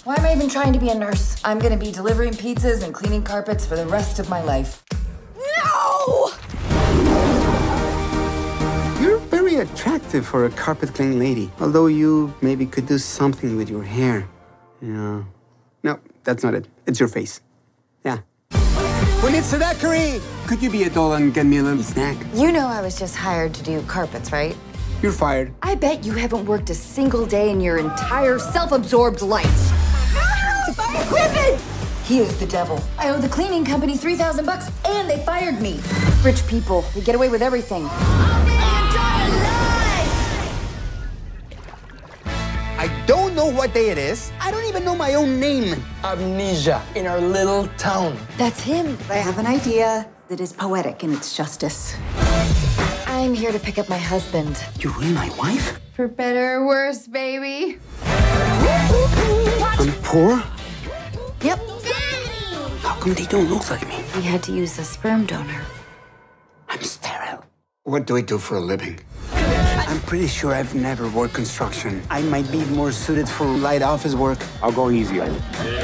Why am I even trying to be a nurse? I'm gonna be delivering pizzas and cleaning carpets for the rest of my life. No! You're very attractive for a carpet cleaning lady. Although you maybe could do something with your hair. Yeah. No, that's not it. It's your face. Yeah. When it's Sadakari, could you be a doll and get me a little snack? You know I was just hired to do carpets, right? You're fired. I bet you haven't worked a single day in your entire self-absorbed life. My equipment! He is the devil. I owe the cleaning company $3,000 and they fired me. Rich people, they get away with everything. I don't know what day it is. I don't even know my own name. Amnesia in our little town. That's him. I have an idea that is poetic in its justice. I'm here to pick up my husband. You're really my wife? For better or worse, baby. I'm poor? Yep. How come they don't look like me? We had to use a sperm donor. I'm sterile. What do I do for a living? I'm pretty sure I've never worked construction. I might be more suited for light office work. I'll go easy on you.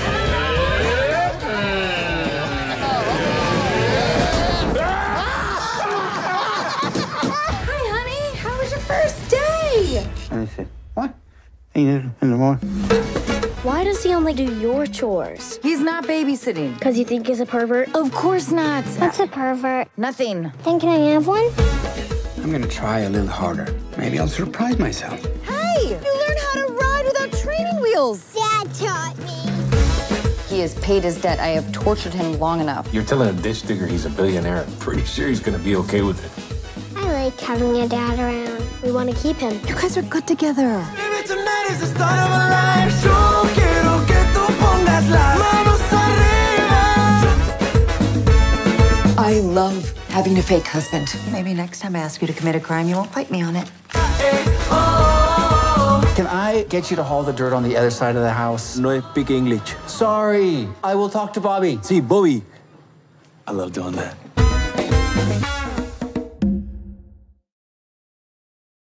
Hi, honey. How was your first day? And I said, what? Ain't it in the morning? Why does he only do your chores? He's not babysitting. Because you think he's a pervert? Of course not. What's a pervert? Nothing. Then can I have one? I'm gonna try a little harder. Maybe I'll surprise myself. Hey, you learned how to ride without training wheels. Dad taught me. He has paid his debt. I have tortured him long enough. You're telling a ditch digger he's a billionaire. I'm pretty sure he's gonna be okay with it. I like having your dad around. We want to keep him. You guys are good together. Baby, tonight is the start of our life. Yo quiero que tú pongas las manos arriba. I love having a fake husband. Maybe next time I ask you to commit a crime, you won't fight me on it. Can I get you to haul the dirt on the other side of the house? No speak English. Sorry. I will talk to Bobby. See, Bobby. I love doing that.